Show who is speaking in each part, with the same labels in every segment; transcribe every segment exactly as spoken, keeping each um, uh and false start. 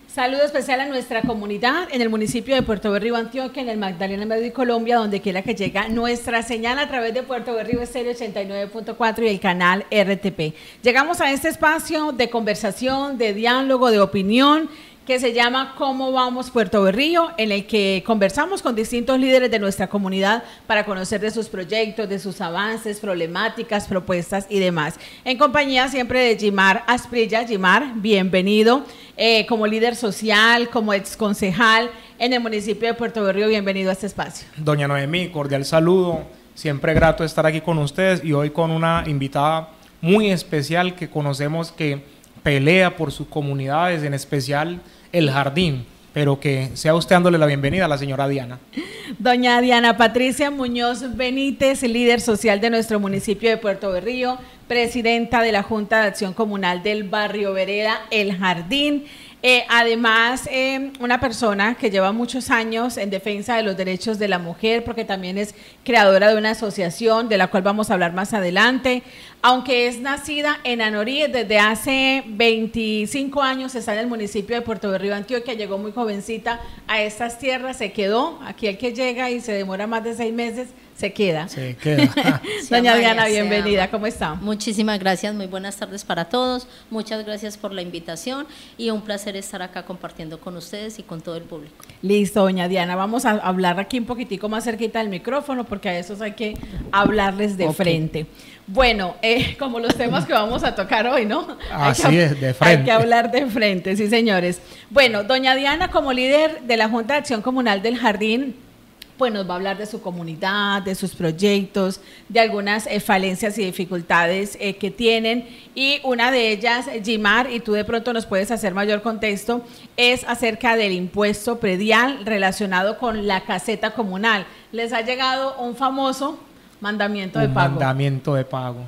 Speaker 1: Saludo especial a nuestra comunidad en el municipio de Puerto Berrío, Antioquia, en el Magdalena Medio y Colombia, donde quiera que llega nuestra señal a través de Puerto Berrío Estéreo ochenta y nueve punto cuatro y el canal R T P. Llegamos a este espacio de conversación, de diálogo, de opinión, que se llama ¿Cómo vamos Puerto Berrío?, en el que conversamos con distintos líderes de nuestra comunidad para conocer de sus proyectos, de sus avances, problemáticas, propuestas y demás. En compañía siempre de Gimar Asprilla. Gimar, bienvenido eh, como líder social, como exconcejal en el municipio de Puerto Berrío, bienvenido a este espacio.
Speaker 2: Doña Noemí, cordial saludo, siempre grato estar aquí con ustedes y hoy con una invitada muy especial que conocemos que pelea por sus comunidades, en especial el Jardín, pero que sea usted dándole la bienvenida a la señora Diana.
Speaker 1: Doña Diana Patricia Muñoz Benítez, líder social de nuestro municipio de Puerto Berrío, presidenta de la Junta de Acción Comunal del barrio Vereda El Jardín. Eh, además, eh, una persona que lleva muchos años en defensa de los derechos de la mujer, porque también es creadora de una asociación de la cual vamos a hablar más adelante. Aunque es nacida en Anorí, desde hace veinticinco años está en el municipio de Puerto Berrío, Antioquia, llegó muy jovencita a estas tierras, se quedó. Aquí el que llega y se demora más de seis meses, se queda.
Speaker 2: Se queda.
Speaker 1: Doña Diana, bienvenida, ¿cómo está?
Speaker 3: Muchísimas gracias, muy buenas tardes para todos, muchas gracias por la invitación y un placer estar acá compartiendo con ustedes y con todo el público.
Speaker 1: Listo, doña Diana, vamos a hablar aquí un poquitico más cerquita del micrófono porque a esos hay que hablarles de okay. frente. Bueno, eh, como los temas que vamos a tocar hoy, ¿no?
Speaker 2: Así
Speaker 1: hay que,
Speaker 2: es, de frente.
Speaker 1: Hay que hablar de frente, sí señores. Bueno, doña Diana, como líder de la Junta de Acción Comunal del Jardín, pues nos va a hablar de su comunidad, de sus proyectos, de algunas eh, falencias y dificultades eh, que tienen, y una de ellas, Gimar, y tú de pronto nos puedes hacer mayor contexto, es acerca del impuesto predial relacionado con la caseta comunal. Les ha llegado un famoso mandamiento de
Speaker 2: un
Speaker 1: pago.
Speaker 2: mandamiento de pago.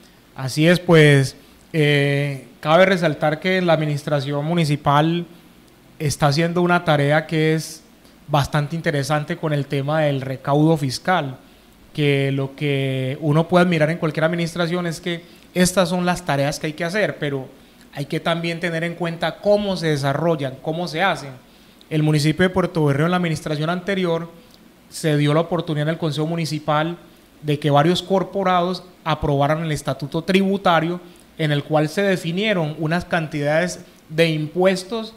Speaker 2: Así es, pues, eh, cabe resaltar que la administración municipal está haciendo una tarea que es bastante interesante con el tema del recaudo fiscal, que lo que uno puede admirar en cualquier administración es que estas son las tareas que hay que hacer, pero hay que también tener en cuenta cómo se desarrollan, cómo se hacen. El municipio de Puerto Berrío en la administración anterior se dio la oportunidad en el Consejo Municipal de que varios corporados aprobaran el estatuto tributario en el cual se definieron unas cantidades de impuestos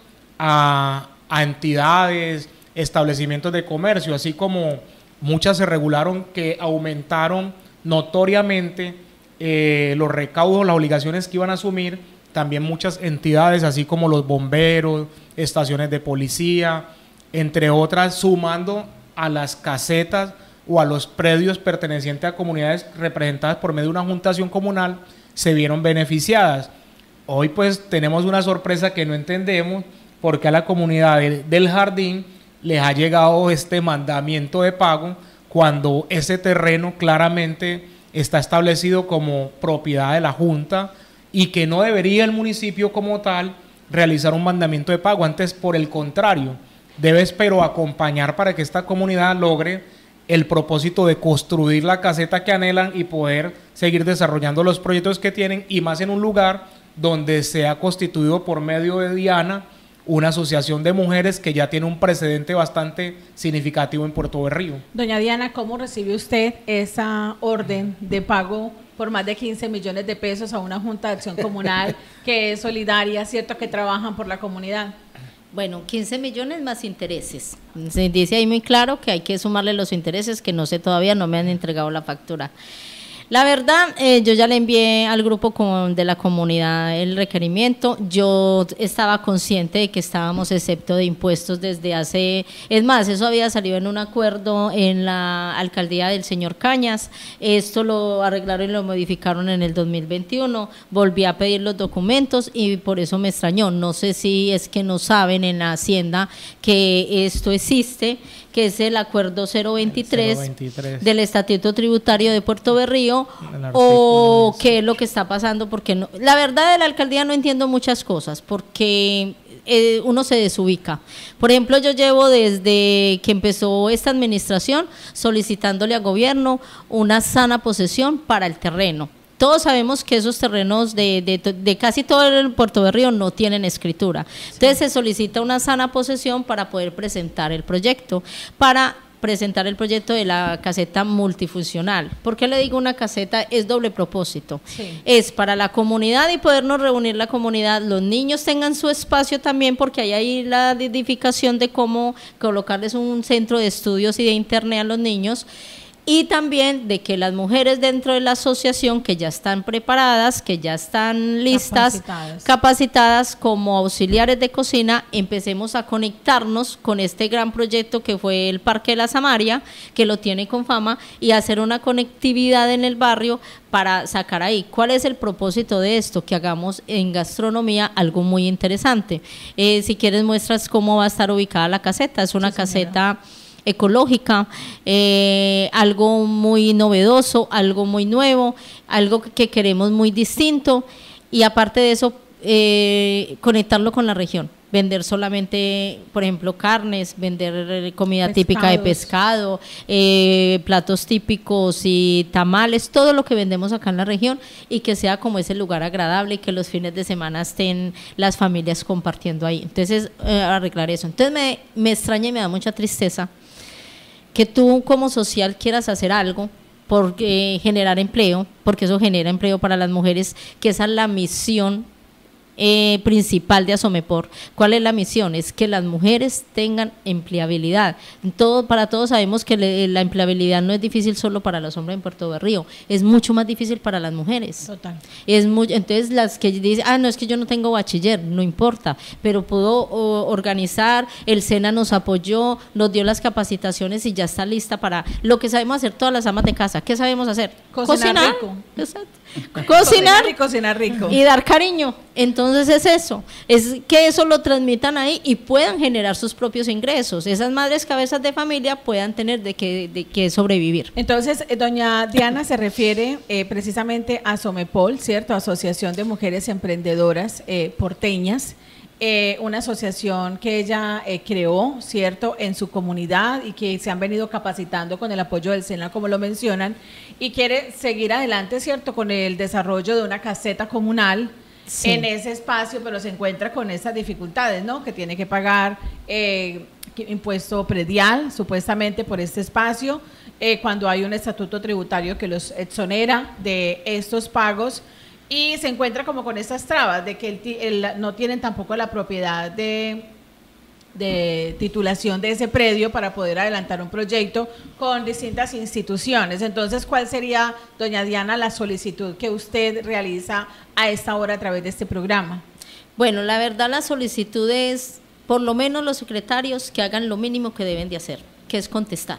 Speaker 2: a, a entidades, establecimientos de comercio, así como muchas se regularon que aumentaron notoriamente eh, los recaudos, las obligaciones que iban a asumir, también muchas entidades, así como los bomberos, estaciones de policía, entre otras, sumando a las casetas o a los predios pertenecientes a comunidades representadas por medio de una juntación comunal, se vieron beneficiadas. Hoy pues tenemos una sorpresa que no entendemos, porque a la comunidad de, del Jardín les ha llegado este mandamiento de pago cuando ese terreno claramente está establecido como propiedad de la Junta y que no debería el municipio como tal realizar un mandamiento de pago. Antes, por el contrario, debe pero acompañar para que esta comunidad logre el propósito de construir la caseta que anhelan y poder seguir desarrollando los proyectos que tienen, y más en un lugar donde se ha constituido por medio de Diana una asociación de mujeres que ya tiene un precedente bastante significativo en Puerto Berrío.
Speaker 1: Doña Diana, ¿cómo recibe usted esa orden de pago por más de quince millones de pesos a una Junta de Acción Comunal que es solidaria, cierto que trabajan por la comunidad?
Speaker 3: Bueno, quince millones más intereses. Se dice ahí muy claro que hay que sumarle los intereses, que no sé todavía, no me han entregado la factura. La verdad, eh, yo ya le envié al grupo con, de la comunidad el requerimiento. Yo estaba consciente de que estábamos excepto de impuestos desde hace, es más, eso había salido en un acuerdo en la alcaldía del señor Cañas. Esto lo arreglaron y lo modificaron en el dos mil veintiuno. Volví a pedir los documentos y por eso me extrañó. No sé si es que no saben en la hacienda que esto existe, que es el acuerdo cero veintitrés, cero veintitrés del Estatuto Tributario de Puerto Berrío, o qué es lo que está pasando, porque no, la verdad de la alcaldía no entiendo muchas cosas, porque eh, uno se desubica. Por ejemplo, yo llevo desde que empezó esta administración solicitándole al gobierno una sana posesión para el terreno. Todos sabemos que esos terrenos de, de, de casi todo el Puerto Berrío no tienen escritura. Entonces se solicita una sana posesión para poder presentar el proyecto, para presentar el proyecto de la caseta multifuncional. ¿Por qué le digo una caseta? Es doble propósito. Sí. Es para la comunidad y podernos reunir la comunidad, los niños tengan su espacio también, porque hay ahí la edificación de cómo colocarles un centro de estudios y de internet a los niños, y también de que las mujeres dentro de la asociación que ya están preparadas, que ya están listas, capacitadas, capacitadas como auxiliares de cocina, empecemos a conectarnos con este gran proyecto que fue el Parque de la Samaria, que lo tiene con fama, y hacer una conectividad en el barrio para sacar ahí. ¿Cuál es el propósito de esto? Que hagamos en gastronomía algo muy interesante. Eh, si quieres muestras cómo va a estar ubicada la caseta. Es una sí, caseta ecológica, eh, algo muy novedoso, algo muy nuevo, algo que queremos muy distinto, y aparte de eso, eh, conectarlo con la región. Vender solamente, por ejemplo, carnes, vender comida Pescados. típica de pescado, eh, platos típicos y tamales, todo lo que vendemos acá en la región, y que sea como ese lugar agradable y que los fines de semana estén las familias compartiendo ahí. Entonces, eh, arreglar eso. Entonces, me, me extraña y me da mucha tristeza que tú como social quieras hacer algo por eh, generar empleo, porque eso genera empleo para las mujeres, que esa es la misión Eh, principal de Asomepor. ¿Cuál es la misión? Es que las mujeres tengan empleabilidad. Todo, para todos sabemos que le, la empleabilidad no es difícil solo para los hombres en Puerto Berrío, es mucho más difícil para las mujeres. Total. Es muy, entonces las que dicen, ah, no, es que yo no tengo bachiller, no importa, pero pudo o, organizar, el SENA nos apoyó, nos dio las capacitaciones y ya está lista para lo que sabemos hacer todas las amas de casa. ¿Qué sabemos hacer?
Speaker 1: Cocinar, cocinar. rico.
Speaker 3: Exacto. Cocinar, cocinar y
Speaker 1: cocinar rico
Speaker 3: y dar cariño. Entonces es eso, es que eso lo transmitan ahí y puedan generar sus propios ingresos, esas madres cabezas de familia puedan tener de qué de qué sobrevivir.
Speaker 1: Entonces, eh, doña Diana se refiere eh, precisamente a Somepol, ¿cierto? Asociación de Mujeres Emprendedoras eh, Porteñas. Eh, una asociación que ella eh, creó, ¿cierto?, en su comunidad, y que se han venido capacitando con el apoyo del SENA, como lo mencionan, y quiere seguir adelante, ¿cierto?, con el desarrollo de una caseta comunal sí. en ese espacio, pero se encuentra con esas dificultades, ¿no?, que tiene que pagar eh, impuesto predial, supuestamente, por este espacio, eh, cuando hay un estatuto tributario que los exonera de estos pagos. Y se encuentra como con estas trabas de que el, el, no tienen tampoco la propiedad de, de titulación de ese predio para poder adelantar un proyecto con distintas instituciones. Entonces, ¿cuál sería, doña Diana, la solicitud que usted realiza a esta hora a través de este programa?
Speaker 3: Bueno, la verdad, la solicitud es, por lo menos los secretarios, que hagan lo mínimo que deben de hacer, que es contestar.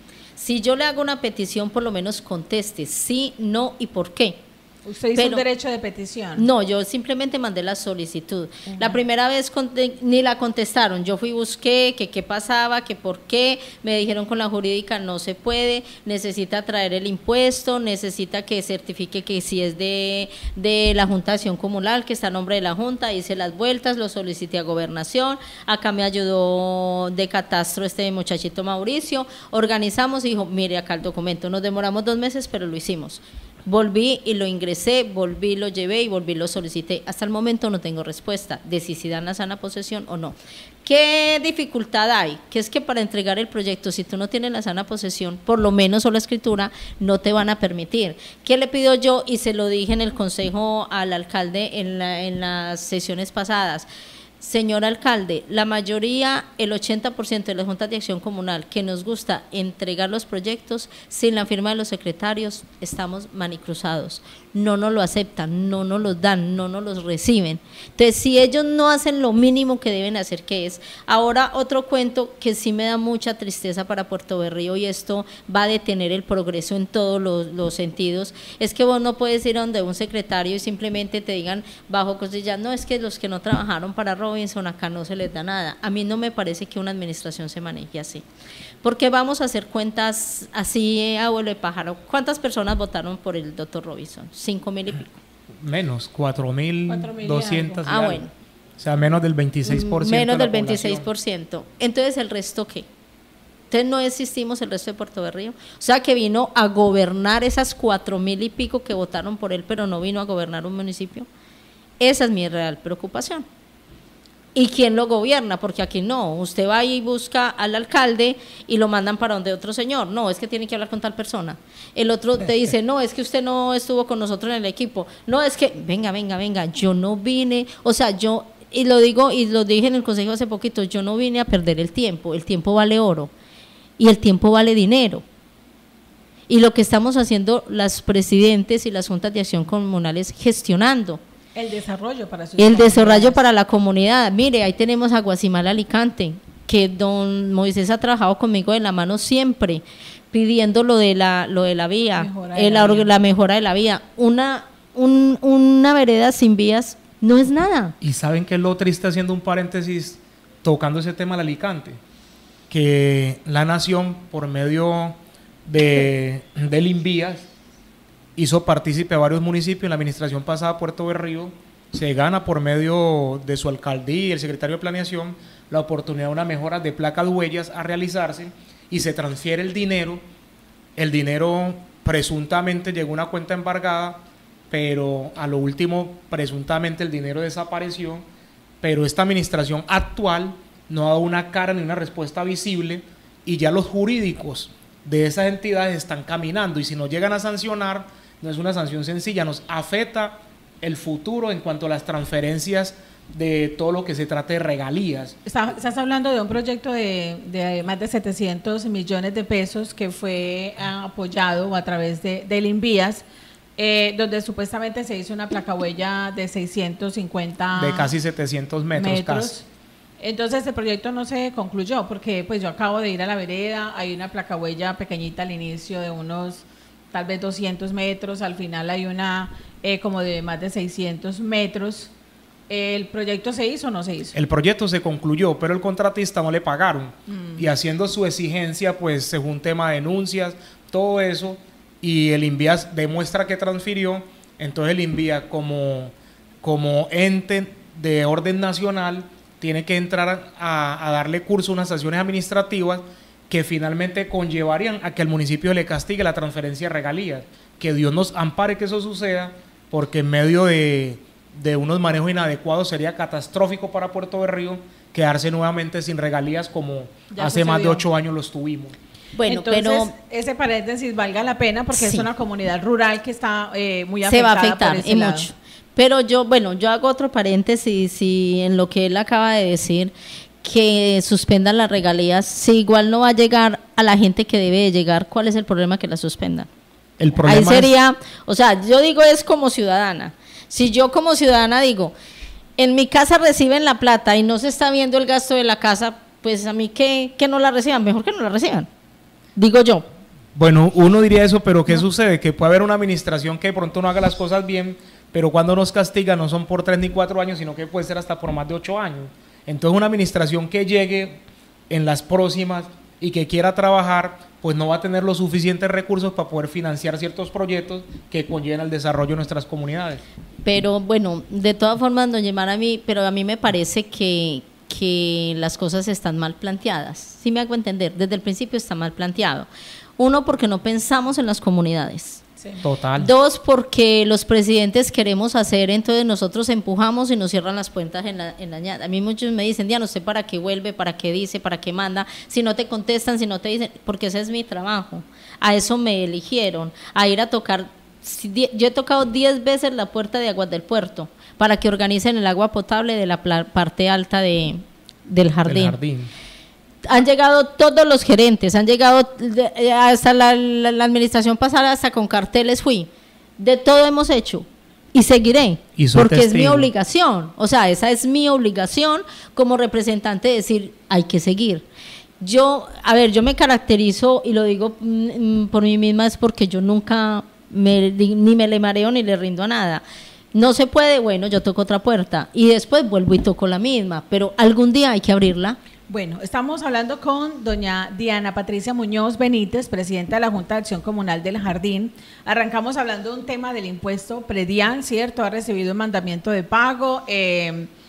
Speaker 3: Si yo le hago una petición, por lo menos conteste sí, no y por qué.
Speaker 1: ¿Usted hizo Pero, un derecho de petición?
Speaker 3: No, yo simplemente mandé la solicitud. Uh-huh. La primera vez ni la contestaron. Yo fui y busqué que qué pasaba, que por qué. Me dijeron con la jurídica no se puede, necesita traer el impuesto, necesita que certifique que si es de, de la Junta de Acción Comunal, que está a nombre de la Junta. Hice las vueltas, lo solicité a Gobernación. Acá me ayudó de catastro este muchachito Mauricio. Organizamos y dijo, mire acá el documento. Nos demoramos dos meses, pero lo hicimos. Volví y lo ingresé, volví, lo llevé y volví, lo solicité. Hasta el momento no tengo respuesta de si, si dan la sana posesión o no. ¿Qué dificultad hay? Que es que para entregar el proyecto, si tú no tienes la sana posesión, por lo menos o la escritura, no te van a permitir. ¿Qué le pido yo? Y se lo dije en el consejo al alcalde en, la, en las sesiones pasadas. Señor alcalde, la mayoría, el ochenta por ciento de las juntas de acción comunal que nos gusta entregar los proyectos sin la firma de los secretarios, estamos manicruzados, no nos lo aceptan, no nos los dan, no nos los reciben. Entonces, si ellos no hacen lo mínimo que deben hacer, que es, ahora otro cuento que sí me da mucha tristeza para Puerto Berrío, y esto va a detener el progreso en todos los, los sentidos, es que vos no puedes ir a donde un secretario y simplemente te digan bajo costillas, no, es que los que no trabajaron para Robinson acá no se les da nada. A mí no me parece que una administración se maneje así, porque vamos a hacer cuentas así, abuelo de pájaro. ¿Cuántas personas votaron por el doctor Robinson? Cinco mil y pico.
Speaker 2: Menos, cuatro mil doscientas.
Speaker 3: Ah, bueno.
Speaker 2: O sea, menos del veintiséis por ciento.
Speaker 3: Menos del veintiséis por ciento. Entonces, ¿el resto qué? Entonces no existimos el resto de Puerto Berrío. O sea que vino a gobernar esas cuatro mil y pico que votaron por él, pero no vino a gobernar un municipio. Esa es mi real preocupación. ¿Y quién lo gobierna? Porque aquí no, usted va y busca al alcalde y lo mandan para donde otro señor. No, es que tiene que hablar con tal persona. El otro te dice, no, es que usted no estuvo con nosotros en el equipo. No, es que, venga, venga, venga, yo no vine, o sea, yo, y lo digo, y lo dije en el consejo hace poquito, yo no vine a perder el tiempo, el tiempo vale oro, y el tiempo vale dinero. Y lo que estamos haciendo las presidentes y las juntas de acción comunal es gestionando.
Speaker 1: El desarrollo para sus
Speaker 3: El desarrollo para la comunidad. Mire, ahí tenemos a Guasimal Alicante, que don Moisés ha trabajado conmigo de la mano siempre, pidiendo lo de la, lo de la vía,
Speaker 1: Mejora de
Speaker 3: el,
Speaker 1: la
Speaker 3: la,
Speaker 1: vía.
Speaker 3: la mejora de la vía. Una, un, una vereda sin vías no es nada.
Speaker 2: Y saben que es lo triste, haciendo un paréntesis, tocando ese tema del Alicante, que la nación, por medio de, del Invías, hizo partícipe a varios municipios. En la administración pasada, Puerto Berrío se gana por medio de su alcaldía y el secretario de Planeación la oportunidad de una mejora de placas huellas a realizarse, y se transfiere el dinero. El dinero presuntamente llegó a una cuenta embargada, pero a lo último presuntamente el dinero desapareció, pero esta administración actual no ha dado una cara ni una respuesta visible, y ya los jurídicos de esas entidades están caminando, y si no llegan a sancionar, no es una sanción sencilla, nos afecta el futuro en cuanto a las transferencias de todo lo que se trate de regalías.
Speaker 1: Está- Estás hablando de un proyecto de, de más de setecientos millones de pesos que fue ah, apoyado a través de, del Invías, eh, donde supuestamente se hizo una placahuella de seiscientos cincuenta
Speaker 2: De casi setecientos metros, casi.
Speaker 1: Entonces el proyecto no se concluyó porque pues yo acabo de ir a la vereda, hay una placahuella pequeñita al inicio de unos tal vez doscientos metros, al final hay una eh, como de más de seiscientos metros. ¿El proyecto se hizo o no se hizo?
Speaker 2: El proyecto se concluyó, pero el contratista no le pagaron.
Speaker 1: Mm.
Speaker 2: Y haciendo su exigencia, pues se fue un tema de denuncias, todo eso, y el Invías demuestra que transfirió. Entonces el Invías, como, como ente de orden nacional, tiene que entrar a, a darle curso a unas sanciones administrativas que finalmente conllevarían a que el municipio le castigue la transferencia de regalías. Que Dios nos ampare que eso suceda, porque en medio de, de unos manejos inadecuados sería catastrófico para Puerto Berrío quedarse nuevamente sin regalías como
Speaker 1: Ya
Speaker 2: hace más de
Speaker 1: sucedió.
Speaker 2: ocho años los tuvimos.
Speaker 3: Bueno,
Speaker 1: Entonces,
Speaker 3: pero
Speaker 1: ese paréntesis valga la pena porque
Speaker 3: Sí.
Speaker 1: es una comunidad rural que está eh, muy
Speaker 3: se
Speaker 1: afectada
Speaker 3: va a afectar
Speaker 1: por ese
Speaker 3: y
Speaker 1: lado.
Speaker 3: mucho. Pero yo, bueno, yo hago otro paréntesis y en lo que él acaba de decir, que suspendan las regalías, si igual no va a llegar a la gente que debe de llegar, ¿cuál es el problema que la suspendan?
Speaker 2: El problema
Speaker 3: Ahí
Speaker 2: es-
Speaker 3: sería, o sea, yo digo es como ciudadana. Si yo como ciudadana digo, en mi casa reciben la plata y no se está viendo el gasto de la casa, pues a mí que, que no la reciban, mejor que no la reciban. Digo yo.
Speaker 2: Bueno, uno diría eso, pero ¿qué sucede? Que puede haber una administración que de pronto no haga las cosas bien, pero cuando nos castiga no son por tres ni cuatro años, sino que puede ser hasta por más de ocho años. Entonces una administración que llegue en las próximas y que quiera trabajar, pues no va a tener los suficientes recursos para poder financiar ciertos proyectos que conlleven al desarrollo de nuestras comunidades.
Speaker 3: Pero bueno, de todas formas, doña Mara, a mí, pero a mí me parece que, que las cosas están mal planteadas. Sí me hago entender, desde el principio está mal planteado. Uno, porque no pensamos en las comunidades.
Speaker 1: Sí.
Speaker 2: Total.
Speaker 3: Dos, porque los presidentes queremos hacer, entonces nosotros empujamos y nos cierran las puertas en la, en la ñata. A mí muchos me dicen, Diana, ¿usted para qué vuelve, para qué dice, para qué manda? Si no te contestan, si no te dicen, porque ese es mi trabajo. A eso me eligieron, a ir a tocar. Si die- Yo he tocado diez veces la puerta de Aguas del Puerto para que organicen el agua potable de la pla- parte alta de, del jardín.
Speaker 2: Del jardín.
Speaker 3: Han llegado todos los gerentes, han llegado de- eh, hasta la, la- la administración pasada, hasta con carteles fui. De todo hemos hecho y seguiré,
Speaker 2: Y soy
Speaker 3: porque es mi
Speaker 2: testigo.
Speaker 3: obligación. O sea, esa es mi obligación como representante de decir, hay que seguir. Yo, a ver, yo me caracterizo y lo digo mm, mm, por mí misma, es porque yo nunca me, ni me le mareo ni le rindo a nada. No se puede, bueno, yo toco otra puerta y después vuelvo y toco la misma, pero algún día hay que abrirla.
Speaker 1: Bueno, estamos hablando con doña Diana Patricia Muñoz Benítez, presidenta de la Junta de Acción Comunal del Jardín. Arrancamos hablando de un tema del impuesto predial, ¿cierto? Ha recibido un mandamiento de pago. Eh,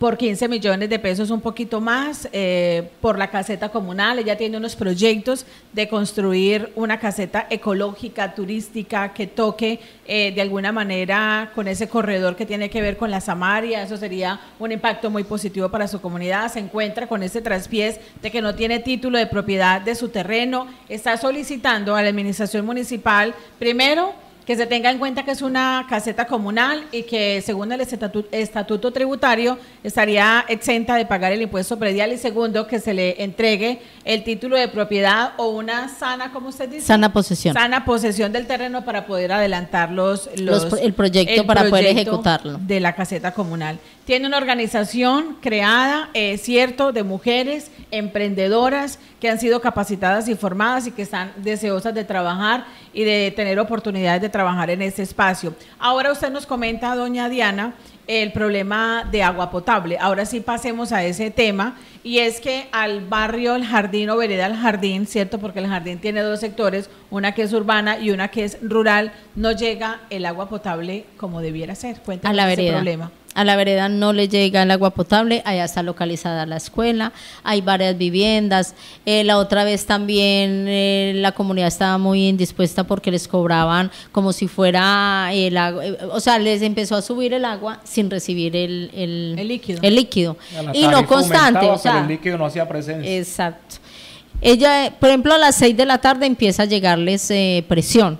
Speaker 1: por quince millones de pesos, un poquito más, eh, por la caseta comunal. Ella tiene unos proyectos de construir una caseta ecológica, turística, que toque eh, de alguna manera con ese corredor que tiene que ver con la Samaria. Eso sería un impacto muy positivo para su comunidad. Se encuentra con ese traspiés de que no tiene título de propiedad de su terreno. Está solicitando a la administración municipal, primero, que se tenga en cuenta que es una caseta comunal y que según el estatuto, estatuto tributario estaría exenta de pagar el impuesto predial, y segundo, que se le entregue el título de propiedad o una sana, ¿cómo usted dice?
Speaker 3: Sana posesión.
Speaker 1: Sana posesión del terreno para poder adelantar los, los,
Speaker 3: los el proyecto
Speaker 1: el
Speaker 3: para
Speaker 1: proyecto
Speaker 3: poder ejecutarlo.
Speaker 1: De la caseta comunal. Tiene una organización creada, es eh, cierto, de mujeres emprendedoras que han sido capacitadas y formadas y que están deseosas de trabajar y de tener oportunidades de trabajar en ese espacio. Ahora usted nos comenta, doña Diana, el problema de agua potable. Ahora sí pasemos a ese tema, y es que al barrio El Jardín o vereda El Jardín, ¿cierto? Porque El Jardín tiene dos sectores, una que es urbana y una que es rural, no llega el agua potable como debiera ser. Cuéntanos
Speaker 3: a la
Speaker 1: ese
Speaker 3: vereda.
Speaker 1: problema.
Speaker 3: A la vereda no le llega el agua potable, allá está localizada la escuela, hay varias viviendas. Eh, la otra vez también eh, la comunidad estaba muy indispuesta porque les cobraban como si fuera el agua, eh, o sea, les empezó a subir el agua sin recibir el, el,
Speaker 1: el líquido,
Speaker 3: el líquido.
Speaker 2: Y
Speaker 3: no constante, o sea,
Speaker 2: pero el líquido no hacía presencia.
Speaker 3: Exacto. Ella, por ejemplo, a las seis de la tarde empieza a llegarles eh, presión,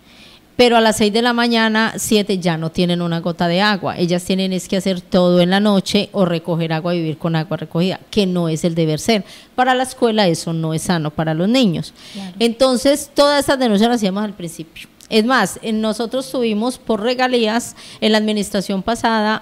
Speaker 3: pero a las seis de la mañana, siete, ya no tienen una gota de agua. Ellas tienen es que hacer todo en la noche o recoger agua, vivir con agua recogida, que no es el deber ser. Para la escuela eso no es sano para los niños. Claro. Entonces, todas esas denuncias las hacíamos al principio. Es más, nosotros tuvimos por regalías en la administración pasada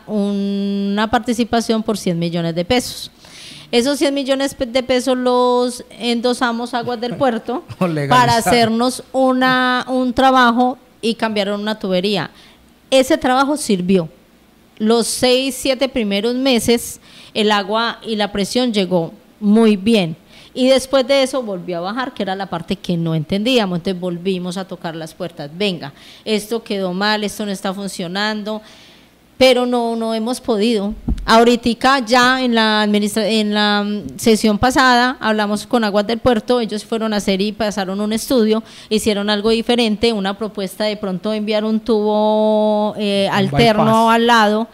Speaker 3: una participación por cien millones de pesos. Esos cien millones de pesos los endosamos a Aguas del Puerto para hacernos una, un trabajo y cambiaron una tubería. Ese trabajo sirvió. Los seis, siete primeros meses el agua y la presión llegó muy bien. Y después de eso volvió a bajar, que era la parte que no entendíamos. Entonces volvimos a tocar las puertas. Venga, esto quedó mal, esto no está funcionando. Pero no, no hemos podido. Ahorita ya en la administra en la sesión pasada hablamos con Aguas del Puerto, ellos fueron a hacer y pasaron un estudio, hicieron algo diferente, una propuesta de pronto enviar un tubo eh, alterno al lado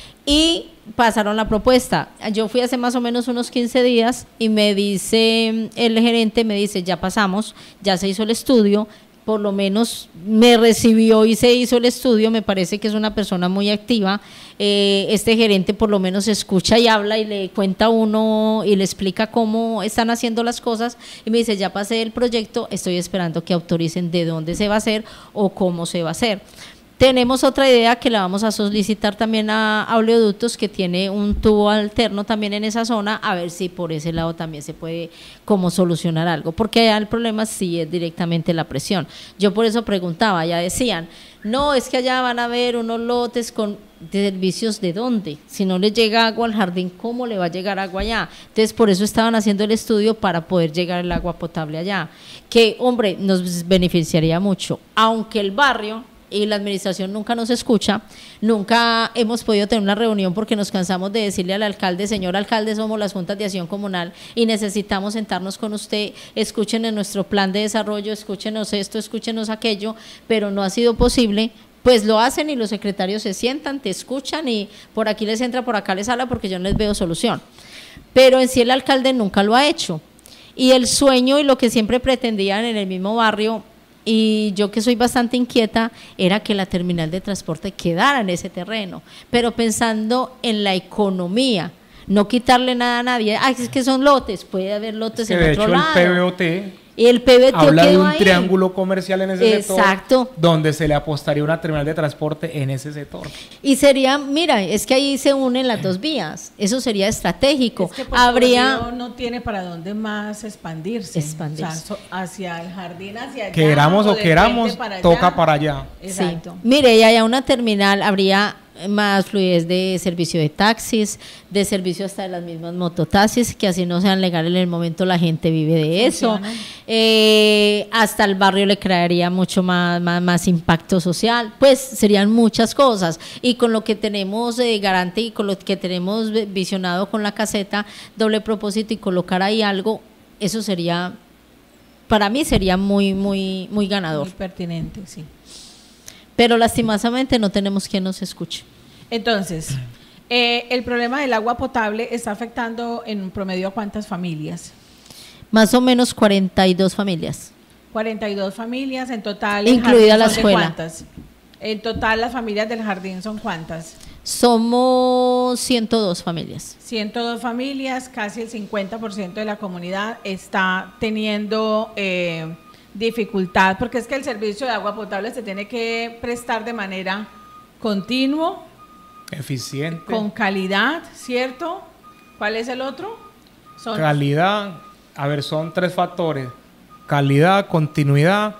Speaker 3: y pasaron la propuesta. Yo fui hace más o menos unos quince días y me dice el gerente, me dice ya pasamos, ya se hizo el estudio, por lo menos me recibió y se hizo el estudio, me parece que es una persona muy activa, eh, este gerente por lo menos escucha y habla y le cuenta a uno y le explica cómo están haciendo las cosas y me dice ya pasé el proyecto, estoy esperando que autoricen de dónde se va a hacer o cómo se va a hacer. Tenemos otra idea que la vamos a solicitar también a, a Oleoductos, que tiene un tubo alterno también en esa zona, a ver si por ese lado también se puede como solucionar algo, porque allá el problema sí es directamente la presión. Yo por eso preguntaba, ya decían, no, es que allá van a haber unos lotes con de servicios, ¿de dónde? Si no le llega agua al jardín, ¿cómo le va a llegar agua allá? Entonces por eso estaban haciendo el estudio para poder llegar el agua potable allá, que hombre, nos beneficiaría mucho, aunque el barrio y la administración nunca nos escucha, nunca hemos podido tener una reunión porque nos cansamos de decirle al alcalde, señor alcalde, somos las juntas de acción comunal y necesitamos sentarnos con usted, escúchenos nuestro plan de desarrollo, escúchenos esto, escúchenos aquello, pero no ha sido posible. Pues lo hacen y los secretarios se sientan, te escuchan y por aquí les entra, por acá les habla porque yo no les veo solución. Pero en sí el alcalde nunca lo ha hecho. Y el sueño y lo que siempre pretendían en el mismo barrio, y yo que soy bastante inquieta, era que la terminal de transporte quedara en ese terreno, pero pensando en la economía, no quitarle nada a nadie. Ah, es que son lotes, puede haber lotes
Speaker 2: es que
Speaker 3: en
Speaker 2: de
Speaker 3: otro
Speaker 2: hecho
Speaker 3: lado.
Speaker 2: El P B O T
Speaker 3: Y el P B T
Speaker 2: habla de un
Speaker 3: ahí.
Speaker 2: triángulo comercial en ese
Speaker 3: Exacto.
Speaker 2: sector, donde se le apostaría una terminal de transporte en ese sector.
Speaker 3: Y sería, mira, es que ahí se unen las dos vías, eso sería estratégico.
Speaker 1: Es que
Speaker 3: habría
Speaker 1: no tiene para dónde más expandirse,
Speaker 3: expandirse.
Speaker 1: O sea, so, hacia el jardín, hacia allá,
Speaker 2: Queramos o, o queramos,
Speaker 1: para
Speaker 2: toca
Speaker 1: allá.
Speaker 2: para allá.
Speaker 1: Exacto.
Speaker 3: Sí. Mire, y allá una terminal, habría más fluidez de servicio de taxis, de servicio hasta de las mismas mototaxis, que así no sean legales en el momento la gente vive de eso. Eh, hasta el barrio le crearía mucho más, más, más impacto social, pues serían muchas cosas. Y con lo que tenemos eh, garante y con lo que tenemos visionado con la caseta, doble propósito y colocar ahí algo, eso sería, para mí sería muy, muy, muy ganador.
Speaker 1: Muy pertinente, sí.
Speaker 3: Pero lastimosamente no tenemos quien nos escuche.
Speaker 1: Entonces, eh, el problema del agua potable está afectando en promedio a ¿cuántas familias?
Speaker 3: Más o menos cuarenta y dos familias.
Speaker 1: cuarenta y dos familias, en total.
Speaker 3: Incluida la
Speaker 1: son de
Speaker 3: escuela.
Speaker 1: ¿Cuántas? En total las familias del jardín son ¿cuántas?
Speaker 3: Somos ciento dos familias.
Speaker 1: ciento dos familias, casi el cincuenta por ciento de la comunidad está teniendo eh, dificultad, porque es que el servicio de agua potable se tiene que prestar de manera continua,
Speaker 2: eficiente,
Speaker 1: con calidad, ¿cierto? ¿Cuál es el otro? Son
Speaker 2: calidad, a ver, son tres factores: calidad, continuidad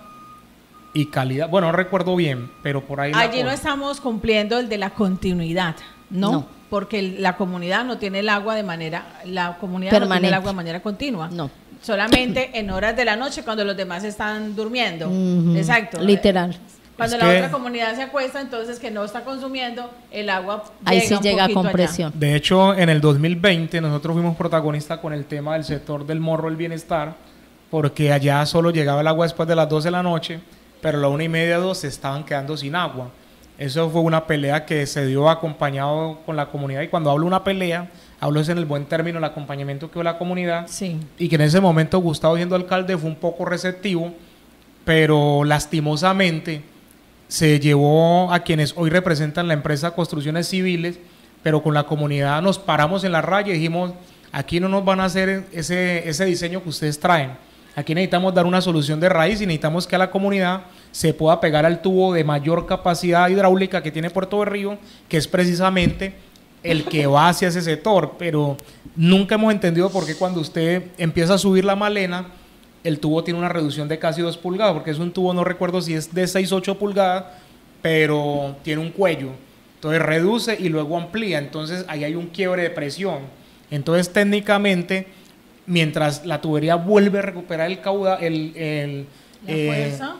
Speaker 2: y calidad. Bueno, no recuerdo bien, pero por ahí.
Speaker 1: Allí no estamos cumpliendo el de la continuidad, ¿no?
Speaker 3: No.
Speaker 1: Porque el- la comunidad no tiene el agua de manera, la comunidad no tiene
Speaker 3: Permanente.
Speaker 1: el agua de manera continua.
Speaker 3: No.
Speaker 1: Solamente en horas de la noche cuando los demás están durmiendo.
Speaker 3: Ujú.
Speaker 1: Exacto.
Speaker 3: Literal.
Speaker 1: Cuando
Speaker 2: Es
Speaker 1: la
Speaker 2: que-
Speaker 1: otra comunidad se acuesta, entonces que no está consumiendo, el agua
Speaker 3: Ahí sí
Speaker 1: un
Speaker 3: llega
Speaker 1: poquito
Speaker 3: con
Speaker 1: allá.
Speaker 3: presión.
Speaker 2: De hecho, en el dos mil veinte nosotros fuimos protagonistas con el tema del sector del Morro del Bienestar, porque allá solo llegaba el agua después de las doce de la noche, pero a la una y media, dos se estaban quedando sin agua. Eso fue una pelea que se dio acompañado con la comunidad, y cuando hablo una pelea, hablo es en el buen término, el acompañamiento que dio la comunidad,
Speaker 1: Sí.
Speaker 2: y que en ese momento Gustavo, siendo alcalde, fue un poco receptivo, pero lastimosamente se llevó a quienes hoy representan la empresa Construcciones Civiles, pero con la comunidad nos paramos en la raya y dijimos, aquí no nos van a hacer ese, ese diseño que ustedes traen. Aquí necesitamos dar una solución de raíz y necesitamos que a la comunidad se pueda pegar al tubo de mayor capacidad hidráulica que tiene Puerto Berrío, que es precisamente el que va hacia ese sector. Pero nunca hemos entendido por qué cuando usted empieza a subir la Malena, el tubo tiene una reducción de casi dos pulgadas, porque es un tubo, no recuerdo si es de seis, ocho pulgadas, pero tiene un cuello. Entonces reduce y luego amplía, entonces ahí hay un quiebre de presión. Entonces técnicamente, mientras la tubería vuelve a recuperar el caudal, el, el,
Speaker 1: La
Speaker 2: eh,
Speaker 1: fuerza.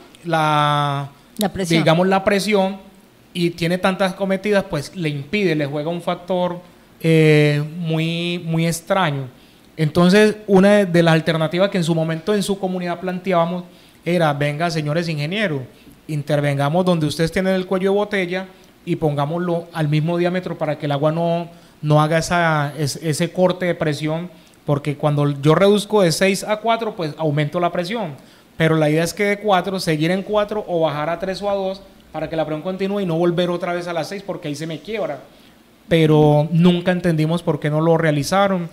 Speaker 2: la,
Speaker 3: La presión.
Speaker 2: digamos la presión, y tiene tantas cometidas, pues le impide, le juega un factor eh, muy, muy extraño. Entonces, una de, de las alternativas que en su momento en su comunidad planteábamos era, venga, señores ingenieros, intervengamos donde ustedes tienen el cuello de botella y pongámoslo al mismo diámetro para que el agua no, no haga esa, es- ese corte de presión, porque cuando yo reduzco de seis a cuatro, pues aumento la presión. Pero la idea es que de cuatro, seguir en cuatro o bajar a tres o a dos para que la presión continúe y no volver otra vez a las seis, porque ahí se me quiebra. Pero nunca entendimos por qué no lo realizaron.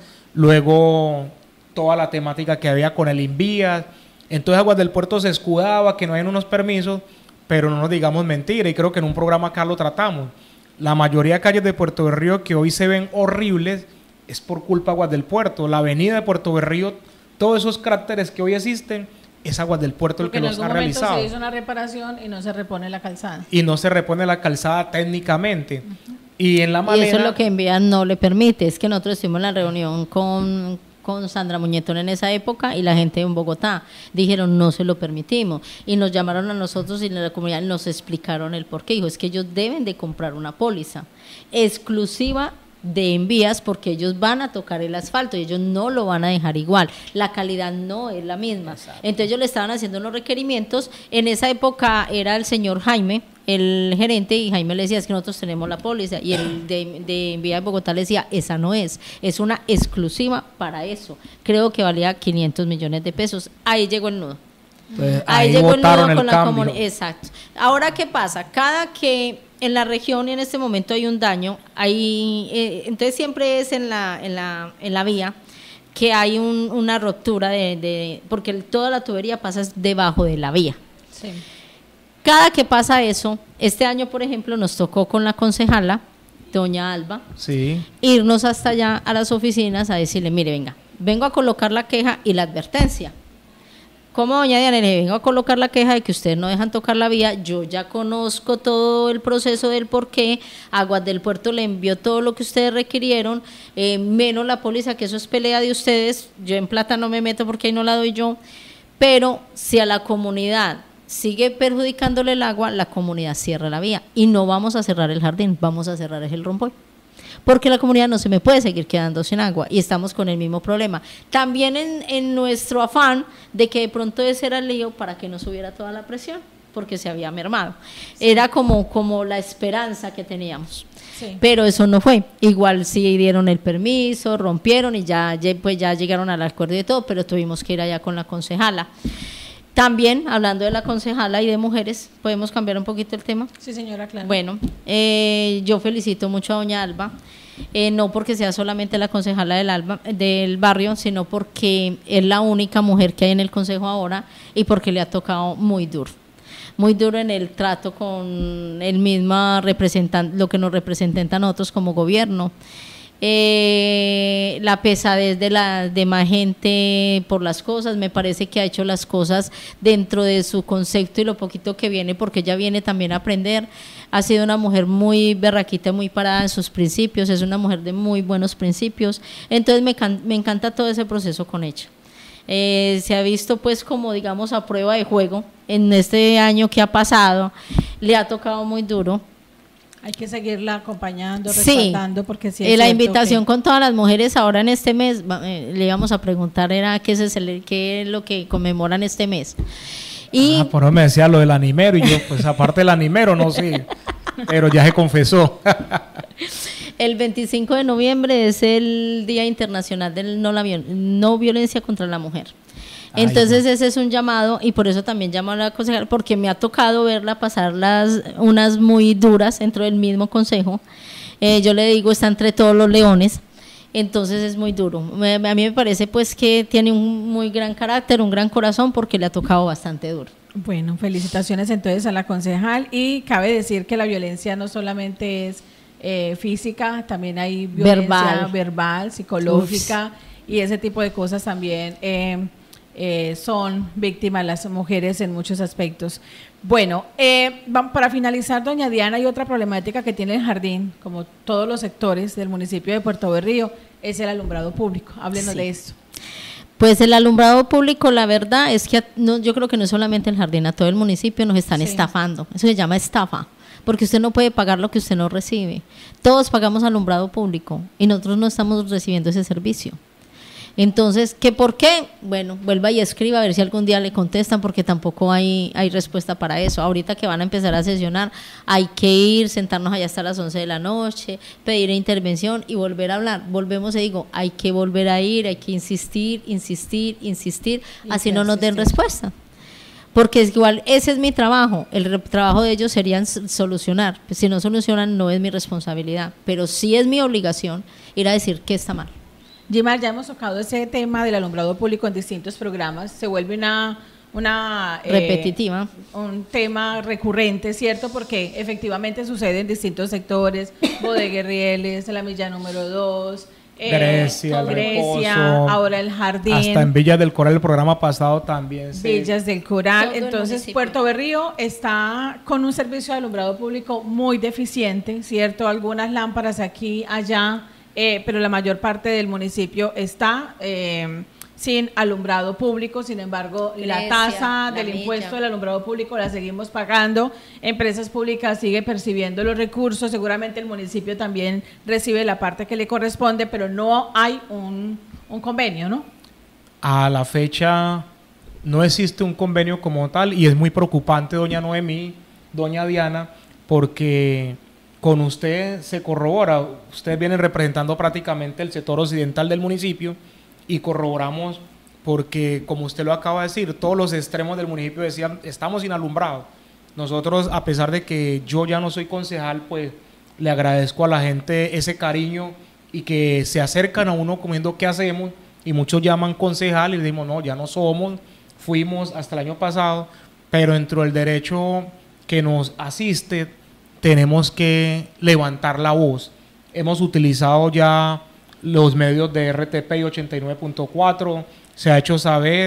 Speaker 2: Luego, toda la temática que había con el Invías. Entonces, Aguas del Puerto se escudaba que no hay unos permisos, pero no nos digamos mentira, y creo que en un programa acá lo tratamos. La mayoría de calles de Puerto Berrío que hoy se ven horribles es por culpa de Aguas del Puerto. La avenida de Puerto Berrío, todos esos cráteres que hoy existen, es Aguas del Puerto
Speaker 1: Porque
Speaker 2: el
Speaker 1: en
Speaker 2: que los
Speaker 1: algún
Speaker 2: ha
Speaker 1: momento
Speaker 2: realizado.
Speaker 1: se hizo una reparación y no se repone la calzada.
Speaker 2: Y no se repone la calzada técnicamente. Y en la
Speaker 3: Y
Speaker 2: Malena,
Speaker 3: eso es lo que Envías no le permite. Es que nosotros estuvimos en la reunión con, con Sandra Muñetón en esa época y la gente en Bogotá dijeron no se lo permitimos. Y nos llamaron a nosotros y en la comunidad nos explicaron el por qué. Dijo, es que ellos deben de comprar una póliza exclusiva de Envías porque ellos van a tocar el asfalto y ellos no lo van a dejar igual, la calidad no es la misma. Entonces ellos le estaban haciendo los requerimientos. En esa época era el señor Jaime el gerente, y Jaime le decía, es que nosotros tenemos la póliza, y el de, de Envías de Bogotá le decía, esa no es, es una exclusiva para eso. Creo que valía quinientos millones de pesos. Ahí llegó el nudo.
Speaker 2: pues,
Speaker 3: Ahí,
Speaker 2: ahí
Speaker 3: llegó el
Speaker 2: votaron
Speaker 3: nudo
Speaker 2: el
Speaker 3: con la
Speaker 2: cambio.
Speaker 3: comunidad. Exacto. Ahora, ¿qué pasa? Cada que en la región y en este momento hay un daño, hay, eh, entonces siempre es en la, en la, en la vía que hay un- una ruptura de, de porque el- toda la tubería pasa debajo de la vía.
Speaker 1: Sí.
Speaker 3: Cada que pasa eso, este año, por ejemplo, nos tocó con la concejala, doña Alba,
Speaker 2: Sí.
Speaker 3: irnos hasta allá a las oficinas a decirle, mire, venga, vengo a colocar la queja y la advertencia. Como doña Diana, le vengo a colocar la queja de que ustedes no dejan tocar la vía, yo ya conozco todo el proceso del por qué, Aguas del Puerto le envió todo lo que ustedes requirieron, eh, menos la póliza, que eso es pelea de ustedes, yo en plata no me meto porque ahí no la doy yo, pero si a la comunidad sigue perjudicándole el agua, la comunidad cierra la vía, y no vamos a cerrar el jardín, vamos a cerrar el rompoy, porque la comunidad no se me puede seguir quedando sin agua y estamos con el mismo problema. También en, en nuestro afán de que de pronto ese era el lío para que no subiera toda la presión, porque se había mermado. Sí. Era como, como la esperanza que teníamos. Sí. Pero eso no fue. Igual sí dieron el permiso, rompieron y ya, pues ya llegaron al acuerdo y todo, pero tuvimos que ir allá con la concejala. También, hablando de la concejala y de mujeres, ¿podemos cambiar un poquito el tema?
Speaker 1: Sí, señora, claro.
Speaker 3: Bueno, eh, yo felicito mucho a doña Alba, eh, no porque sea solamente la concejala del, Alba, del barrio, sino porque es la única mujer que hay en el consejo ahora y porque le ha tocado muy duro. Muy duro en el trato con el mismo representante, lo que nos representan nosotros como gobierno. Eh, la pesadez de la demás gente por las cosas, me parece que ha hecho las cosas dentro de su concepto y lo poquito que viene, porque ella viene también a aprender. Ha sido una mujer muy berraquita, muy parada en sus principios, es una mujer de muy buenos principios, entonces me, me encanta todo ese proceso con ella. Eh, se ha visto pues como digamos a prueba de juego en este año que ha pasado, le ha tocado muy duro.
Speaker 1: Hay que seguirla acompañando, respaldando,
Speaker 3: sí,
Speaker 1: porque
Speaker 3: sí. La invitación que... con todas las mujeres ahora en este mes, eh, le íbamos a preguntar era qué, se, qué es lo que conmemoran este mes.
Speaker 2: Y ah, por eso me decía lo del animero, y yo, pues aparte del animero, no sé, pero ya se confesó.
Speaker 3: El veinticinco de noviembre es el Día Internacional de no, la, no Violencia contra la Mujer. Entonces Ay, ese es un llamado y por eso también llamo a la concejal, porque me ha tocado verla pasar las, unas muy duras dentro del mismo consejo. Eh, yo le digo, está entre todos los leones, entonces es muy duro. Me, a mí me parece pues que tiene un muy gran carácter, un gran corazón, porque le ha tocado bastante duro.
Speaker 1: Bueno, felicitaciones entonces a la concejal, y cabe decir que la violencia no solamente es eh, física, también hay violencia verbal, verbal psicológica. Uf. Y ese tipo de cosas también eh, Eh, son víctimas las mujeres en muchos aspectos. Bueno, eh, para finalizar, doña Diana, hay otra problemática que tiene el jardín, como todos los sectores del municipio de Puerto Berrío, es el alumbrado público. Háblenos sí. de esto.
Speaker 3: Pues el alumbrado público, la verdad es que no, yo creo que no es solamente el jardín, a todo el municipio nos están sí. estafando. Eso se llama estafa, porque usted no puede pagar lo que usted no recibe. Todos pagamos alumbrado público y nosotros no estamos recibiendo ese servicio. Entonces, ¿qué por qué? Bueno, vuelva y escriba a ver si algún día le contestan, porque tampoco hay, hay respuesta para eso. Ahorita que van a empezar a sesionar, hay que ir, sentarnos allá hasta las once de la noche, pedir intervención y volver a hablar. Volvemos y digo, hay que volver a ir, hay que insistir, insistir, insistir, y así no nos den respuesta. Porque es igual, ese es mi trabajo, el trabajo de ellos sería solucionar. Pues si no solucionan, no es mi responsabilidad, pero sí es mi obligación ir a decir que está mal.
Speaker 1: Gimar, ya hemos tocado ese tema del alumbrado público en distintos programas, se vuelve una, una
Speaker 3: eh, repetitiva,
Speaker 1: un tema recurrente, ¿cierto? Porque efectivamente sucede en distintos sectores, Bodeguer Rieles, la milla número dos, eh,
Speaker 2: Grecia,
Speaker 1: Grecia
Speaker 2: Reposo,
Speaker 1: ahora el jardín,
Speaker 2: hasta en Villas del Coral el programa pasado también. Sí.
Speaker 1: Villas del Coral, entonces Puerto Berrío está con un servicio de alumbrado público muy deficiente, ¿cierto? Algunas lámparas aquí, allá. Eh, pero la mayor parte del municipio está eh, sin alumbrado público. Sin embargo, Iglesia, la tasa del milla. impuesto del alumbrado público la seguimos pagando, empresas públicas sigue percibiendo los recursos, seguramente el municipio también recibe la parte que le corresponde, pero no hay un, un convenio, ¿no?
Speaker 2: A la fecha no existe un convenio como tal, y es muy preocupante, doña Noemí, doña Diana, porque con usted se corrobora, ustedes vienen representando prácticamente el sector occidental del municipio, y corroboramos porque, como usted lo acaba de decir, todos los extremos del municipio decían, estamos sin alumbrado. Nosotros, a pesar de que yo ya no soy concejal, pues le agradezco a la gente ese cariño y que se acercan a uno comiendo qué hacemos, y muchos llaman concejal y le decimos, no, ya no somos, fuimos hasta el año pasado, pero dentro del derecho que nos asiste, tenemos que levantar la voz. Hemos utilizado ya los medios de R T P y ochenta y nueve punto cuatro, se ha hecho saber,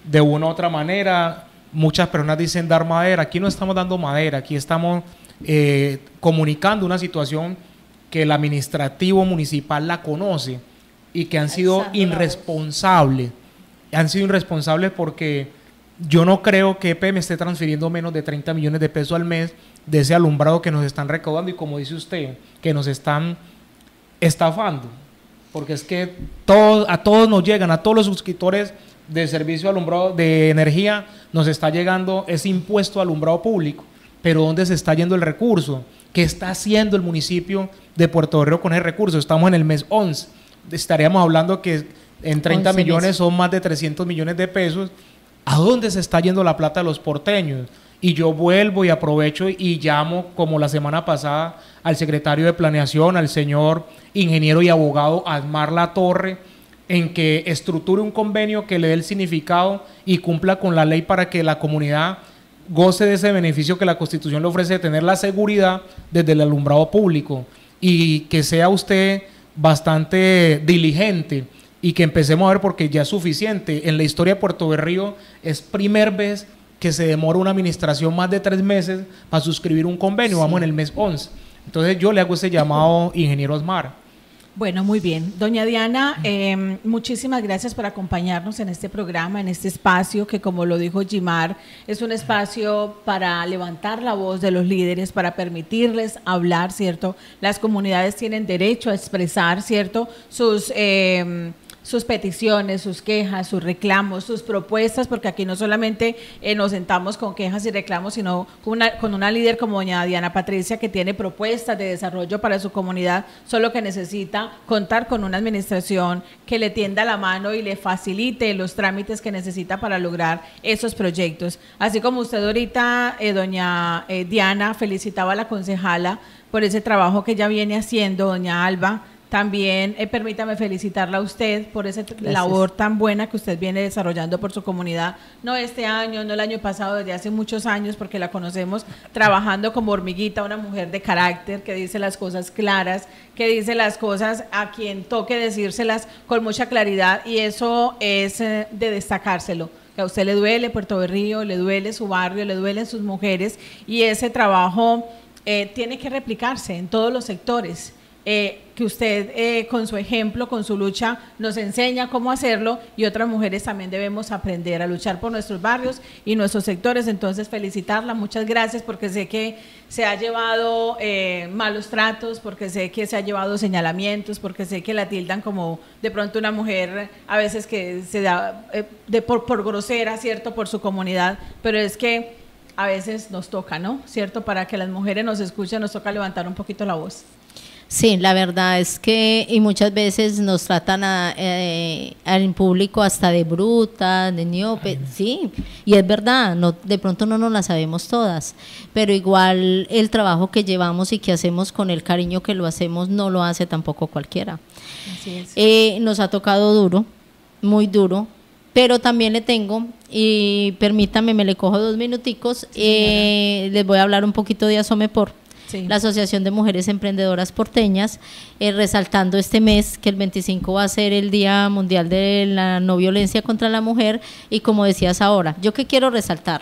Speaker 2: de una u otra manera. Muchas personas dicen dar madera. Aquí no estamos dando madera, aquí estamos eh, comunicando una situación que el administrativo municipal la conoce y que han sido irresponsables. Han sido irresponsables porque yo no creo que E P E M esté transfiriendo menos de treinta millones de pesos al mes de ese alumbrado que nos están recaudando y, como dice usted, que nos están estafando. Porque es que todo, a todos nos llegan, a todos los suscriptores de servicio de alumbrado de energía, nos está llegando ese impuesto de alumbrado público. Pero ¿dónde se está yendo el recurso? ¿Qué está haciendo el municipio de Puerto Berrío con ese recurso? Estamos en el mes once. Estaríamos hablando que en treinta millones son más de trescientos millones de pesos. ¿A dónde se está yendo la plata de los porteños? Y yo vuelvo y aprovecho y llamo, como la semana pasada, al secretario de Planeación, al señor ingeniero y abogado Asmar Latorre, en que estructure un convenio que le dé el significado y cumpla con la ley para que la comunidad goce de ese beneficio que la Constitución le ofrece, de tener la seguridad desde el alumbrado público, y que sea usted bastante diligente y que empecemos a ver, porque ya es suficiente. En la historia de Puerto Berrío es primera vez que se demora una administración más de tres meses para suscribir un convenio. Sí. Vamos en el mes once. Entonces yo le hago ese llamado, ingeniero Asmar.
Speaker 1: Bueno, muy bien. Doña Diana, eh, muchísimas gracias por acompañarnos en este programa, en este espacio que, como lo dijo Gimar, es un espacio para levantar la voz de los líderes, para permitirles hablar, ¿cierto? Las comunidades tienen derecho a expresar, ¿cierto?, sus... Eh, sus peticiones, sus quejas, sus reclamos, sus propuestas, porque aquí no solamente eh, nos sentamos con quejas y reclamos, sino con una, con una líder como doña Diana Patricia, que tiene propuestas de desarrollo para su comunidad, solo que necesita contar con una administración que le tienda la mano y le facilite los trámites que necesita para lograr esos proyectos. Así como usted ahorita, eh, doña eh, Diana, felicitaba a la concejala por ese trabajo que ella viene haciendo, doña Alba. También eh, permítame felicitarla a usted por esa labor tan buena que usted viene desarrollando por su comunidad, no este año, no el año pasado, desde hace muchos años, porque la conocemos trabajando como hormiguita, una mujer de carácter que dice las cosas claras, que dice las cosas a quien toque decírselas con mucha claridad, y eso es eh, de destacárselo. Que a usted le duele Puerto Berrío, le duele su barrio, le duelen sus mujeres, y ese trabajo eh, tiene que replicarse en todos los sectores. Eh, que usted eh, con su ejemplo, con su lucha, nos enseña cómo hacerlo, y otras mujeres también debemos aprender a luchar por nuestros barrios y nuestros sectores. Entonces, felicitarla, muchas gracias, porque sé que se ha llevado eh, malos tratos, porque sé que se ha llevado señalamientos, porque sé que la tildan como de pronto una mujer a veces que se da eh, de por, por grosera, ¿cierto?, por su comunidad, pero es que a veces nos toca, ¿no?, ¿cierto?, para que las mujeres nos escuchen, nos toca levantar un poquito la voz.
Speaker 3: Sí, la verdad es que, y muchas veces nos tratan a, eh, en público hasta de bruta, de ñope, sí, y es verdad, no, de pronto no nos la sabemos todas, pero igual el trabajo que llevamos y que hacemos con el cariño que lo hacemos no lo hace tampoco cualquiera. Así es. Eh, nos ha tocado duro, muy duro, pero también le tengo, y permítame, me le cojo dos minuticos, sí, eh, les voy a hablar un poquito de Asomepor. Sí. La Asociación de Mujeres Emprendedoras Porteñas, eh, resaltando este mes que el veinticinco va a ser el Día Mundial de la No Violencia contra la Mujer, y como decías ahora, yo que quiero resaltar,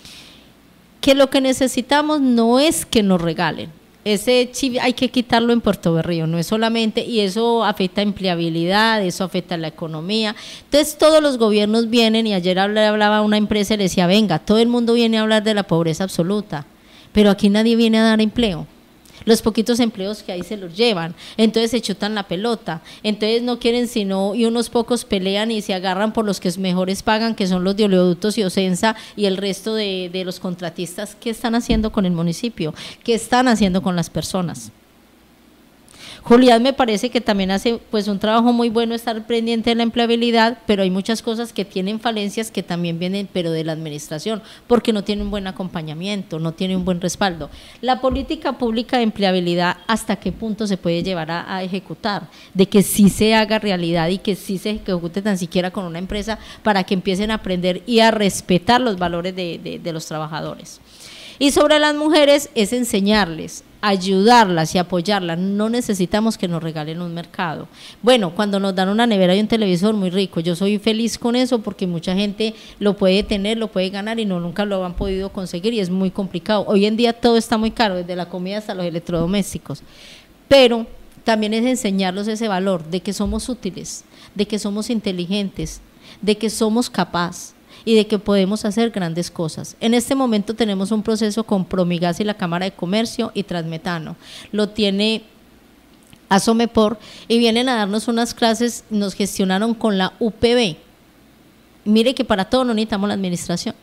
Speaker 3: que lo que necesitamos no es que nos regalen, ese chip hay que quitarlo en Puerto Berrío, no es solamente, y eso afecta a empleabilidad, eso afecta a la economía. Entonces todos los gobiernos vienen, y ayer hablaba una empresa y le decía, venga, todo el mundo viene a hablar de la pobreza absoluta, pero aquí nadie viene a dar empleo. Los poquitos empleos que hay se los llevan, entonces se chutan la pelota, entonces no quieren sino, y unos pocos pelean y se agarran por los que mejores pagan, que son los de oleoductos y Ocensa y el resto de, de los contratistas. ¿Qué están haciendo con el municipio? ¿Qué están haciendo con las personas? Julián me parece que también hace pues un trabajo muy bueno, estar pendiente de la empleabilidad, pero hay muchas cosas que tienen falencias que también vienen, pero de la administración, porque no tiene un buen acompañamiento, no tiene un buen respaldo. La política pública de empleabilidad, ¿hasta qué punto se puede llevar a, a ejecutar? De que sí se haga realidad y que sí se ejecute tan siquiera con una empresa, para que empiecen a aprender y a respetar los valores de, de, de los trabajadores. Y sobre las mujeres es enseñarles ayudarlas y apoyarlas. No necesitamos que nos regalen un mercado. Bueno, cuando nos dan una nevera y un televisor, muy rico. Yo soy feliz con eso porque mucha gente lo puede tener, lo puede ganar y no nunca lo han podido conseguir y es muy complicado. Hoy en día todo está muy caro, desde la comida hasta los electrodomésticos. Pero también es enseñarlos ese valor de que somos útiles, de que somos inteligentes, de que somos capaces y de que podemos hacer grandes cosas. En este momento tenemos un proceso con Promigas y la Cámara de Comercio y Transmetano. Lo tiene Asomepor y vienen a darnos unas clases, nos gestionaron con la U P B. Mire que para todo no necesitamos la administración.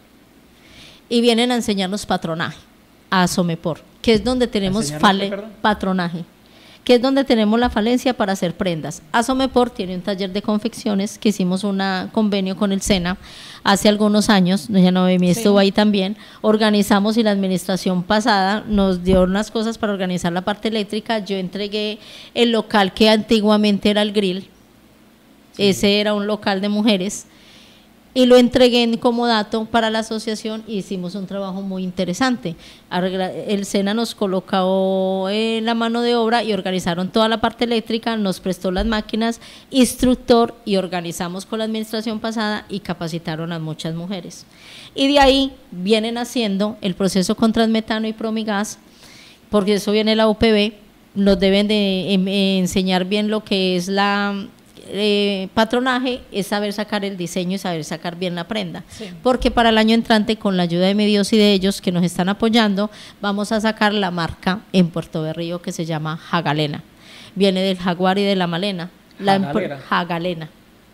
Speaker 3: Y vienen a enseñarnos patronaje, a Asomepor, que es donde tenemos fale, patronaje. que es donde tenemos la falencia para hacer prendas. Asomepor tiene un taller de confecciones que hicimos un convenio con el SENA hace algunos años, doña Noemí sí. estuvo ahí también, organizamos y la administración pasada nos dio unas cosas para organizar la parte eléctrica. Yo entregué el local que antiguamente era el grill, sí. ese era un local de mujeres, y lo entregué en comodato para la asociación y hicimos un trabajo muy interesante. El SENA nos colocó en la mano de obra y organizaron toda la parte eléctrica, nos prestó las máquinas, instructor, y organizamos con la administración pasada y capacitaron a muchas mujeres. Y de ahí vienen haciendo el proceso con Transmetano y Promigas, porque eso viene la U P B, nos deben de enseñar bien lo que es la... Eh, patronaje, es saber sacar el diseño y saber sacar bien la prenda, sí. porque para el año entrante, con la ayuda de Medios y de ellos que nos están apoyando, vamos a sacar la marca en Puerto Berrío que se llama Jagalena, viene del jaguar y de la malena, la Jagalena.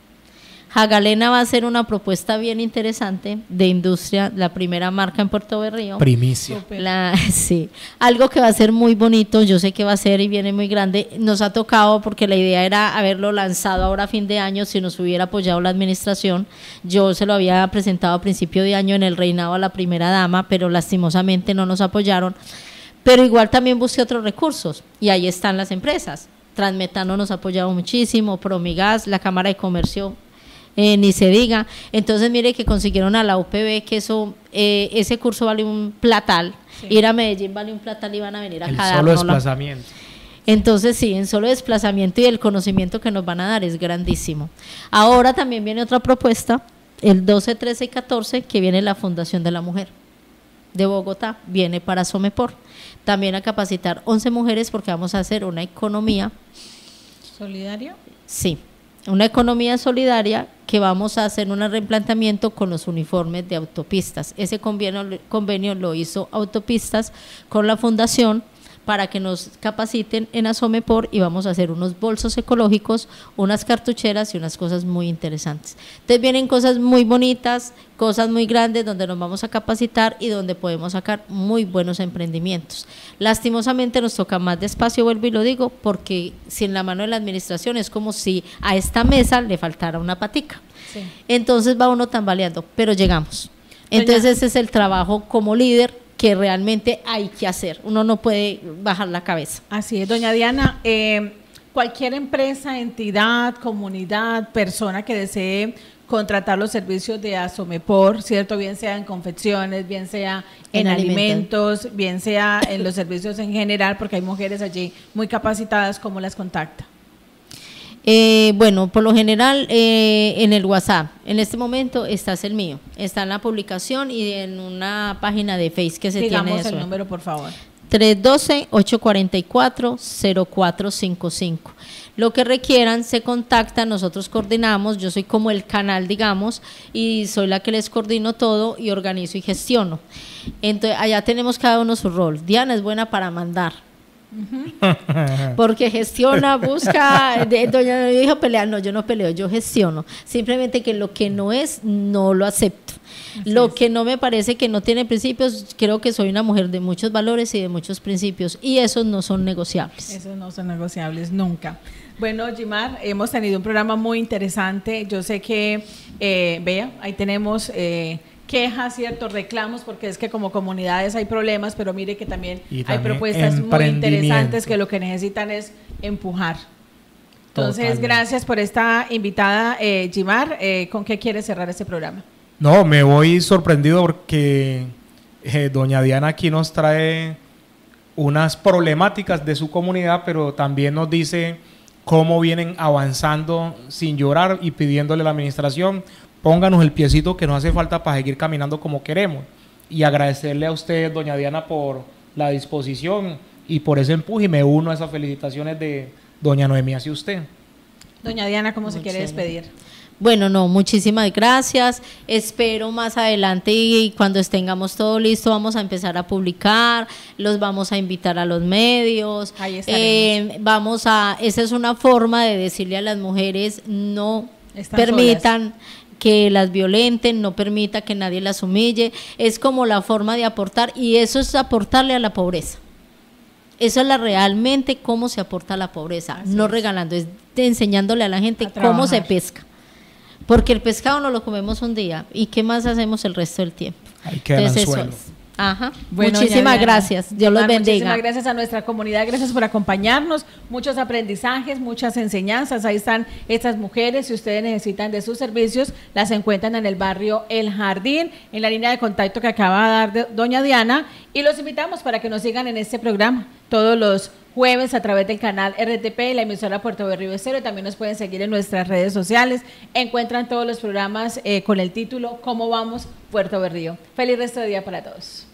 Speaker 3: Jagalena va a ser una propuesta bien interesante de industria, la primera marca en Puerto Berrío.
Speaker 2: Primicia.
Speaker 3: La, sí, algo que va a ser muy bonito, yo sé que va a ser y viene muy grande. Nos ha tocado porque la idea era haberlo lanzado ahora a fin de año, si nos hubiera apoyado la administración. Yo se lo había presentado a principio de año en el reinado a la primera dama, pero lastimosamente no nos apoyaron. Pero igual también busqué otros recursos y ahí están las empresas. Transmetano nos ha apoyado muchísimo, Promigas, la Cámara de Comercio, Eh, ni se diga. Entonces mire que consiguieron a la U P B, que eso eh, ese curso vale un platal, sí. ir a Medellín vale un platal y van a venir acá
Speaker 2: el solo desplazamiento.
Speaker 3: Entonces sí, en solo desplazamiento y el conocimiento que nos van a dar es grandísimo. Ahora también viene otra propuesta, el doce, trece y catorce, que viene la Fundación de la Mujer de Bogotá, viene para Asomepor, también a capacitar once mujeres porque vamos a hacer una economía
Speaker 1: ¿solidaria?
Speaker 3: Sí, una economía solidaria que vamos a hacer un replanteamiento con los uniformes de autopistas. Ese convenio, convenio lo hizo Autopistas con la fundación para que nos capaciten en Asomepor y vamos a hacer unos bolsos ecológicos, unas cartucheras y unas cosas muy interesantes. Entonces vienen cosas muy bonitas, cosas muy grandes donde nos vamos a capacitar y donde podemos sacar muy buenos emprendimientos. Lastimosamente nos toca más despacio, vuelvo y lo digo, porque sin la mano de la administración es como si a esta mesa le faltara una patica. Sí. Entonces va uno tambaleando, pero llegamos. Entonces ese es el trabajo como líder que realmente hay que hacer, uno no puede bajar la cabeza.
Speaker 1: Así es, doña Diana, eh, cualquier empresa, entidad, comunidad, persona que desee contratar los servicios de Asomepor, ¿cierto? Bien sea en confecciones, bien sea en, en alimentos, alimentos, bien sea en los servicios en general, porque hay mujeres allí muy capacitadas, ¿cómo las contacta?
Speaker 3: Eh, bueno, por lo general eh, en el WhatsApp, en este momento está el mío, está en la publicación y en una página de Facebook que se
Speaker 1: Digamos
Speaker 3: tiene.
Speaker 1: Digamos el número, por favor.
Speaker 3: tres uno dos, ocho cuatro cuatro, cero cuatro cinco cinco. Lo que requieran se contactan, nosotros coordinamos, yo soy como el canal, digamos, y soy la que les coordino todo y organizo y gestiono. Entonces, allá tenemos cada uno su rol. Diana es buena para mandar, porque gestiona, busca, de, doña no dijo pelear, no, yo no peleo, yo gestiono, simplemente que lo que no es, no lo acepto. Así lo es. Que no me parece que no tiene principios, creo que soy una mujer de muchos valores y de muchos principios, y esos no son negociables.
Speaker 1: Esos no son negociables nunca. Bueno, Gimar, hemos tenido un programa muy interesante, yo sé que, eh, vea, ahí tenemos... Eh, quejas, ciertos reclamos, porque es que como comunidades hay problemas, pero mire que también, también hay propuestas muy interesantes que lo que necesitan es empujar. Entonces, totalmente. Gracias por esta invitada, eh, Gimar. Eh, ¿Con qué quieres cerrar este programa?
Speaker 2: No, me voy sorprendido porque eh, doña Diana aquí nos trae unas problemáticas de su comunidad, pero también nos dice cómo vienen avanzando sin llorar y pidiéndole a la administración, pónganos el piecito que nos hace falta para seguir caminando como queremos. Y agradecerle a usted, doña Diana, por la disposición y por ese empuje, y me uno a esas felicitaciones de doña Noemí hacia usted.
Speaker 1: Doña Diana, ¿cómo
Speaker 3: Muchas
Speaker 1: se quiere despedir?
Speaker 3: Bueno, no, muchísimas gracias. Espero más adelante y cuando tengamos todo listo vamos a empezar a publicar, los vamos a invitar a los medios.
Speaker 1: Ahí estaremos.
Speaker 3: Eh, vamos a, esa es una forma de decirle a las mujeres no
Speaker 1: Están
Speaker 3: permitan
Speaker 1: solas.
Speaker 3: que las violenten, no permita que nadie las humille. Es como la forma de aportar, y eso es aportarle a la pobreza. Eso es la realmente cómo se aporta a la pobreza,
Speaker 1: Así
Speaker 3: no
Speaker 1: es.
Speaker 3: regalando, es de enseñándole a la gente
Speaker 1: A
Speaker 3: cómo se
Speaker 1: trabajar.
Speaker 3: pesca. Porque el pescado no lo comemos un día, ¿y qué más hacemos el resto del tiempo?
Speaker 2: Ahí queda el
Speaker 3: Entonces, eso
Speaker 2: anzuelo.
Speaker 3: es. Ajá.
Speaker 1: Bueno,
Speaker 3: Muchísimas
Speaker 1: doña Diana,
Speaker 3: gracias. Dios los
Speaker 1: ah,
Speaker 3: bendiga.
Speaker 1: Muchísimas gracias a nuestra comunidad, gracias por acompañarnos. Muchos aprendizajes, muchas enseñanzas. Ahí están estas mujeres. Si ustedes necesitan de sus servicios, las encuentran en el barrio El Jardín, en la línea de contacto que acaba de dar de doña Diana. Y los invitamos para que nos sigan en este programa todos los jueves a través del canal R T P y la emisora Puerto Berrío Estéreo. También nos pueden seguir en nuestras redes sociales. Encuentran todos los programas eh, con el título ¿Cómo vamos Puerto Berrío? Feliz resto de día para todos.